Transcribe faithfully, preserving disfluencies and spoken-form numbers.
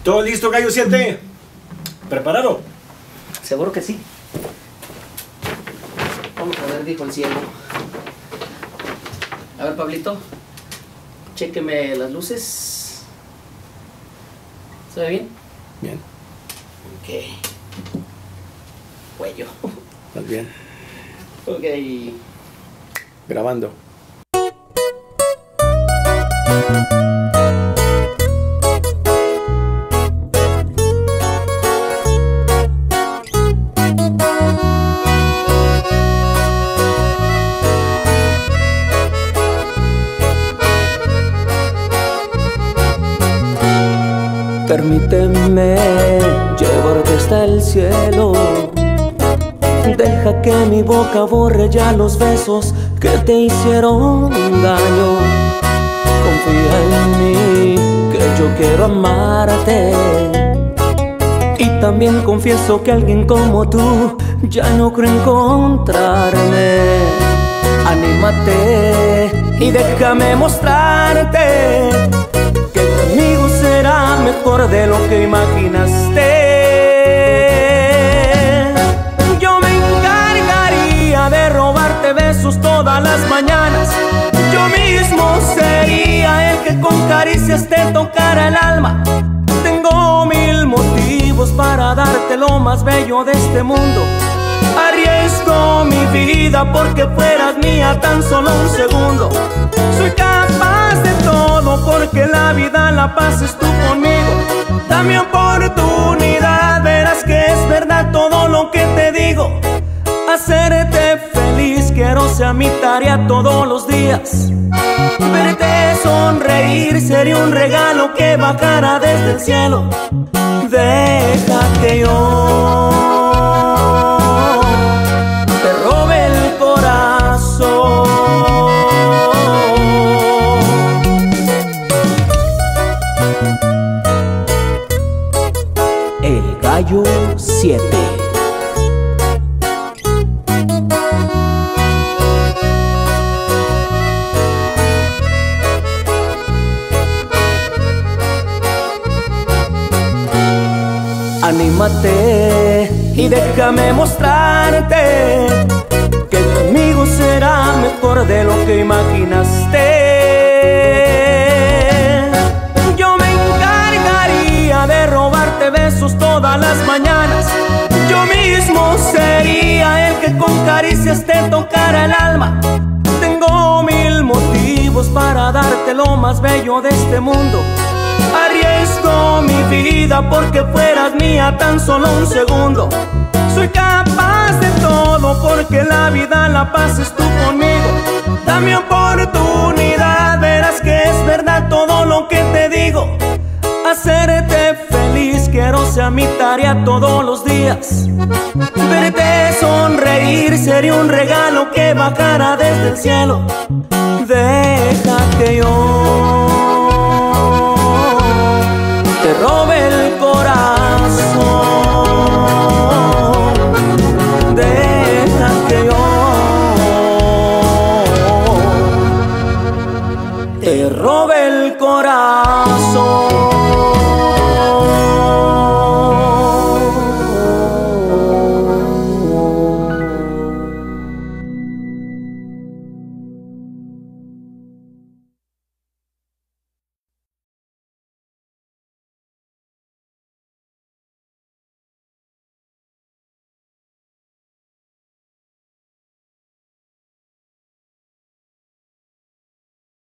¿Todo listo, Gallo siete? ¿Preparado? Seguro que sí. Vamos a ver, dijo el cielo. A ver, Pablito, chéqueme las luces. ¿Se ve bien? Bien. Ok. Cuello. ¿Estás bien? Ok. Grabando. Permíteme llevarte hasta el cielo. Deja que mi boca borre ya los besos que te hicieron daño. Confía en mí, que yo quiero amarte. Y también confieso que alguien como tú ya no creo encontrarme. Anímate y déjame mostrarte que conmigo será mejor de lo que imaginaste. Yo me encargaría de robarte besos todas las mañanas. Yo mismo sería el que con caricias te tocara el alma. Tengo mil motivos para darte lo más bello de este mundo. Arriesgo mi vida porque fueras mía tan solo un segundo. Soy capaz de todo porque la vida la pases tú conmigo. Dame oportunidad, verás que es verdad todo lo que te digo. Hacerte feliz quiero ser mi tarea todos los días. Verte sonreír sería un regalo que bajara desde el cielo. Deja que yo te robe el corazón. El Gallo siete. Anímate y déjame mostrarte que conmigo será mejor de lo que imaginaste. Yo me encargaría de robarte besos todas las mañanas. Yo mismo sería el que con caricias te tocara el alma. Tengo mil motivos para darte lo más bello de este mundo. Arriesgo mi vida porque fueras mía tan solo un segundo. Soy capaz de todo porque la vida la pases tú conmigo. Dame oportunidad, verás que es verdad todo lo que te digo. Hacerte feliz quiero ser mi tarea todos los días. Verte sonreír sería un regalo que bajara desde el cielo. Deja que yo